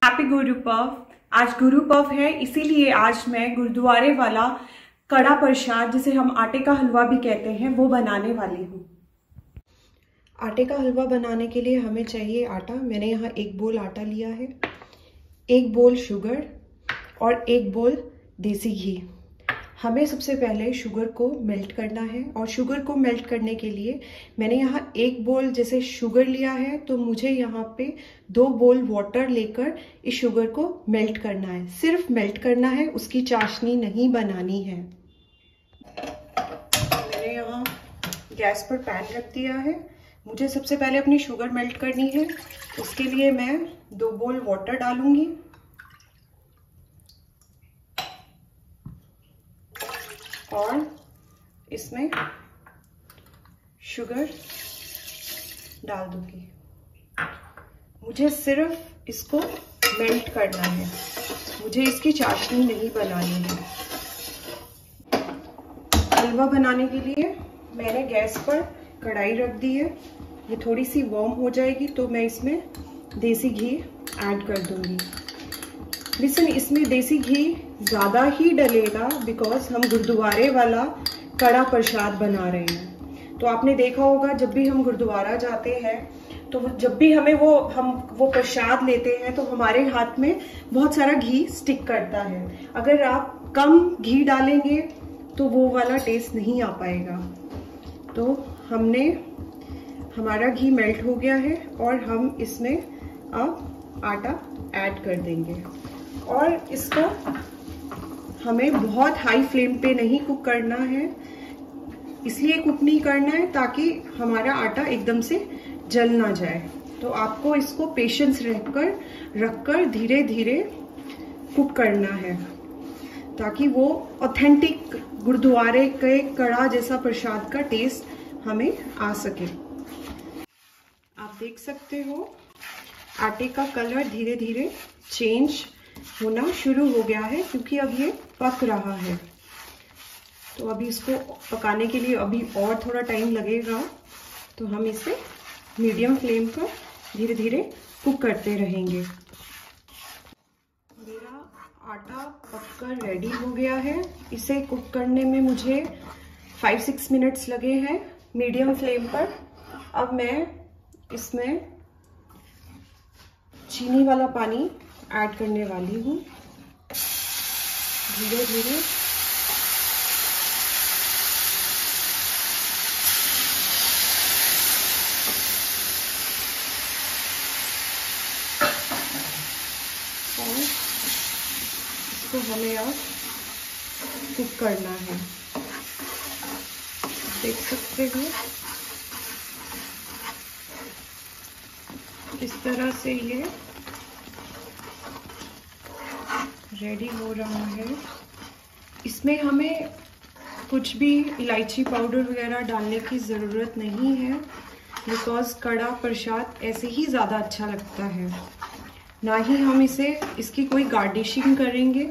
Happy Guru Parv. आज गुरु पर्व है, इसीलिए आज मैं गुरुद्वारे वाला कड़ा प्रसाद, जिसे हम आटे का हलवा भी कहते हैं, वो बनाने वाली हूँ। आटे का हलवा बनाने के लिए हमें चाहिए आटा। मैंने यहाँ 1 बोल आटा लिया है, 1 बोल शुगर और 1 बोल देसी घी। हमें सबसे पहले शुगर को मेल्ट करना है, और शुगर को मेल्ट करने के लिए मैंने यहाँ 1 बोल जैसे शुगर लिया है, तो मुझे यहाँ पे 2 बोल वाटर लेकर इस शुगर को मेल्ट करना है। सिर्फ मेल्ट करना है, उसकी चाशनी नहीं बनानी है। मैंने यहाँ गैस पर पैन रख दिया है। मुझे सबसे पहले अपनी शुगर मेल्ट करनी है। उसके लिए मैं 2 बोल वाटर डालूंगी और इसमें शुगर डाल दूंगी। मुझे सिर्फ इसको मेल्ट करना है, मुझे इसकी चाशनी नहीं बनानी है। हलवा बनाने के लिए मैंने गैस पर कढ़ाई रख दी है। ये थोड़ी सी वार्म हो जाएगी तो मैं इसमें देसी घी ऐड कर दूंगी। लिसन, इसमें देसी घी ज़्यादा ही डलेगा बिकॉज हम गुरुद्वारे वाला कड़ा प्रसाद बना रहे हैं। तो आपने देखा होगा, जब भी हम गुरुद्वारा जाते हैं तो जब भी हमें वो प्रसाद लेते हैं तो हमारे हाथ में बहुत सारा घी स्टिक करता है। अगर आप कम घी डालेंगे तो वो वाला टेस्ट नहीं आ पाएगा। तो हमारा घी मेल्ट हो गया है और हम इसमें अब आटा ऐड कर देंगे। और इसको हमें बहुत हाई फ्लेम पे नहीं कुक करना है। इसलिए कुक नहीं करना है ताकि हमारा आटा एकदम से जल ना जाए। तो आपको इसको पेशेंस रखकर धीरे धीरे कुक करना है, ताकि वो ऑथेंटिक गुरुद्वारे के कड़ा जैसा प्रसाद का टेस्ट हमें आ सके। आप देख सकते हो आटे का कलर धीरे धीरे चेंज होना शुरू हो गया है, क्योंकि अब ये पक रहा है। तो अभी इसको पकाने के लिए अभी और थोड़ा टाइम लगेगा, तो हम इसे मीडियम फ्लेम पर धीरे धीरे कुक करते रहेंगे। मेरा आटा पककर रेडी हो गया है। इसे कुक करने में मुझे 5-6 मिनट्स लगे हैं मीडियम फ्लेम पर। अब मैं इसमें चीनी वाला पानी ऐड करने वाली हूँ धीरे धीरे। और इसको हमें अब कुक करना है। देख सकते हो इस तरह से ये रेडी हो रहा है। इसमें हमें कुछ भी इलायची पाउडर वगैरह डालने की ज़रूरत नहीं है, बिकॉज कड़ा प्रसाद ऐसे ही ज़्यादा अच्छा लगता है। ना ही हम इसकी कोई गार्निशिंग करेंगे,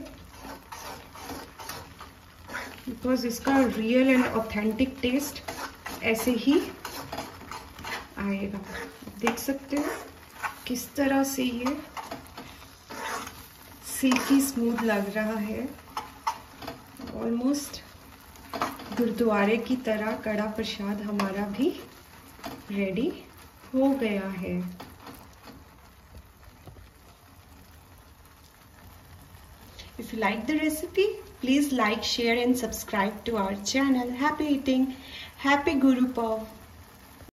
बिकॉज इसका रियल एंड ऑथेंटिक टेस्ट ऐसे ही आएगा। देख सकते हो किस तरह से ये सिल्की स्मूथ लग रहा है। ऑलमोस्ट गुरुद्वारे की तरह कड़ा प्रसाद हमारा भी रेडी हो गया है। If you like the recipe, please like, share and subscribe to our channel. Happy eating. Happy Guru Parv.